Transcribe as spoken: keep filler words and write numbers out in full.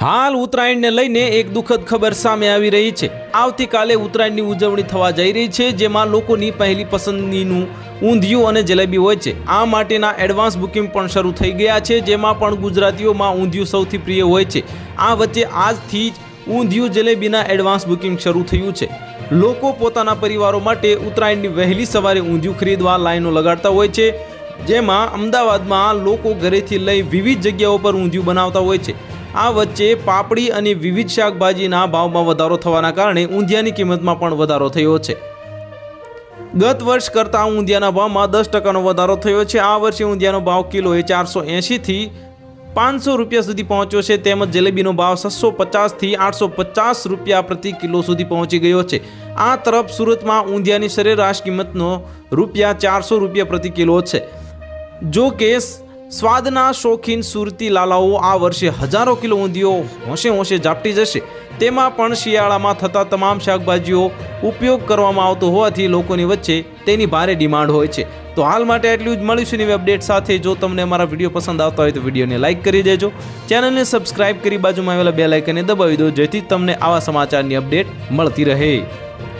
હાલ ઉત્તરાયણને લઈને એક દુઃખદ ખબર સામે આવી રહી છે। આવતીકાલે ઉત્તરાયણની ઉજવણી થવા જઈ રહી છે, જેમાં લોકોની પહેલી પસંદગીનું ઊંધિયું અને જલેબી હોય છે। આ માટેના એડવાન્સ બુકિંગ પણ શરૂ થઈ ગયા છે, જેમાં પણ ગુજરાતીઓમાં ઊંધિયું સૌથી પ્રિય હોય છે। આ વચ્ચે આજથી જ ઊંધિયું જલેબીના એડવાન્સ બુકિંગ શરૂ થયું છે। લોકો પોતાના પરિવારો માટે ઉત્તરાયણની વહેલી સવારે ઊંધિયું ખરીદવા લાઈનો લગાડતા હોય છે, જેમાં અમદાવાદમાં લોકો ઘરેથી લઈ વિવિધ જગ્યાઓ પર ઊંધિયું બનાવતા હોય છે। આ વચ્ચે પાપડી અને વિવિધ શાકભાજીના ભાવમાં વધારો થવાના કારણે ઊંધિયાની કિંમતમાં પણ વધારો થયો છે। ગત વર્ષ કરતાં ઊંધિયાના ભાવમાં દસ ટકાનો વધારો થયો છે। આ વર્ષે ઊંધિયાનો ભાવ કિલોએ ચારસો એંશીથી પાંચસો રૂપિયા સુધી પહોંચ્યો છે, તેમજ જલેબીનો ભાવ છસો પચાસથી આઠસો પચાસ રૂપિયા પ્રતિ કિલો સુધી પહોંચી ગયો છે। આ તરફ સુરતમાં ઊંધિયાની સરેરાશ કિંમતનો રૂપિયા ચારસો રૂપિયા પ્રતિ કિલો છે। જો કે સ્વાદના શોખીન સુરતી લાલાઓ આ વર્ષે હજારો કિલો ઊંધિયો હોંશે હોંશે ઝાપટી જશે। તેમાં પણ શિયાળામાં થતા તમામ શાકભાજીઓ ઉપયોગ કરવામાં આવતો હોવાથી લોકોની વચ્ચે તેની ભારે ડિમાન્ડ હોય છે। તો હાલ માટે એટલું જ, મળીશું નવી અપડેટ સાથે। જો તમને અમારા વિડીયો પસંદ આવતા હોય તો વિડીયોને લાઇક કરી દેજો, ચેનલને સબસ્ક્રાઇબ કરી બાજુમાં આવેલા બેલ આઇકનને દબાવી દો, જેથી તમને આવા સમાચારની અપડેટ મળતી રહે।